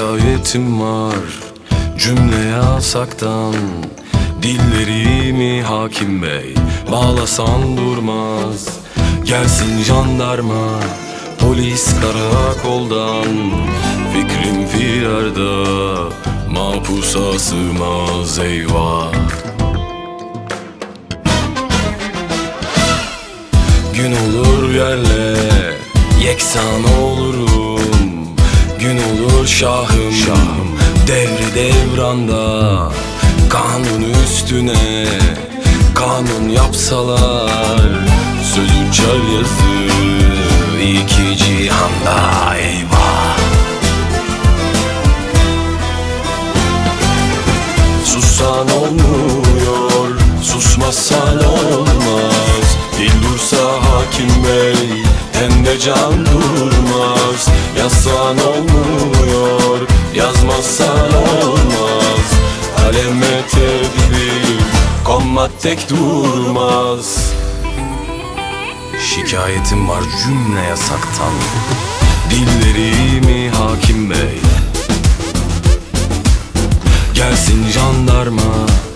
Şikayetim var cümle yasaktan. Dillerimi hakim bey bağlasan durmaz. Gelsin jandarma polis karakoldan. Fikrim firarda mahpusa sığmaz eyvah. Gün olur yerle yeksan olurum. Gün olur şahım devri devranda. Kanun üstüne kanun yapsalar, sözü uçar yazı iki cihanda eyvah. Sussan olmuyor, susmasan olmaz. Dil dursa hakim bey, tende can durmaz. Yazsan olmuyor, yazmazsan olmaz. Kaleme tedbir, konmak tek durmaz. Şikayetim var cümle yasaktan. Dillerimi hakim bey, gelsin jandarma.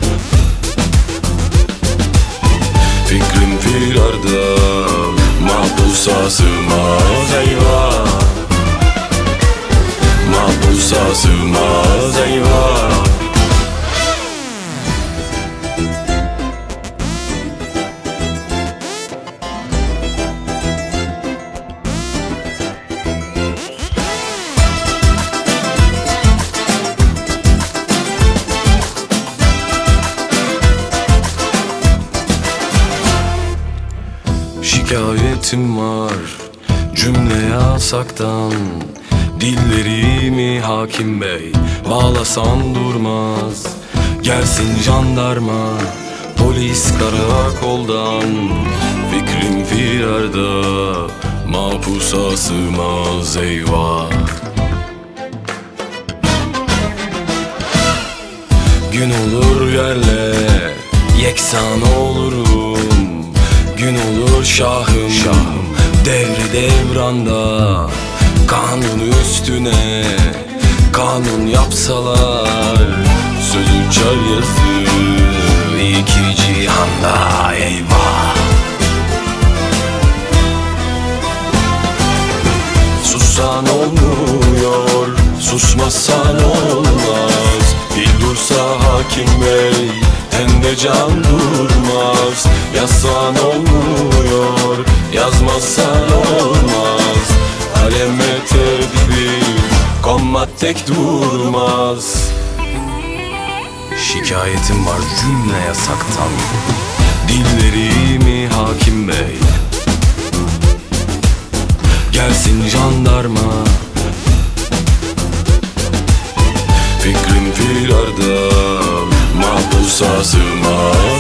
Fikrim firarda mahpusa sığmaz eyvah. Mahpusa sığmaz eyvah. Şikayetim var cümle yasaktan. Dillerimi hakim bey bağlasan durmaz. Gelsin jandarma polis karakoldan. Fikrim firarda mahpusa sığmaz eyvah. Gün olur yerle yeksan olurum. Gün olur şahım devri devranda. Kanun üstüne kanun yapsalar, söz uçar yazı iki cihanda eyvah. Sussan olmuyor, susmasan olmaz. Dil dursa hakim bey, tende can durmaz. Yazsan olmuyor, yazmazsan olmaz. Kaleme tedbir, konmak tek durmaz. Şikayetim var cümle yasaktan. Dillerimi hakim bey, gelsin jandarma. Fikrim firarda mahpusa sığmaz